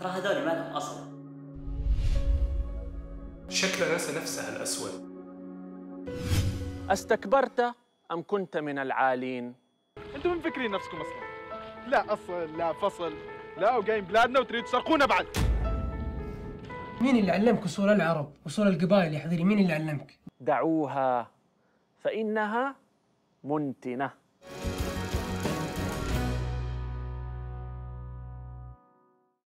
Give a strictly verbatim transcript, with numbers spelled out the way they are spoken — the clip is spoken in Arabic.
ترى هذول ما لهم أصل. شكلها نسى نفسها الأسود. استكبرت أم كنت من العالين؟ انتم من فكرين نفسكم اصلا؟ لا اصل لا فصل، لا وجايين بلادنا وتريدوا تسرقونا بعد. مين اللي علمك اصول العرب واصول القبائل يا حذري؟ مين اللي علمك؟ دعوها فإنها منتنة.